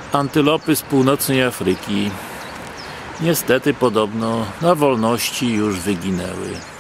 Antylopy z północnej Afryki niestety podobno na wolności już wyginęły.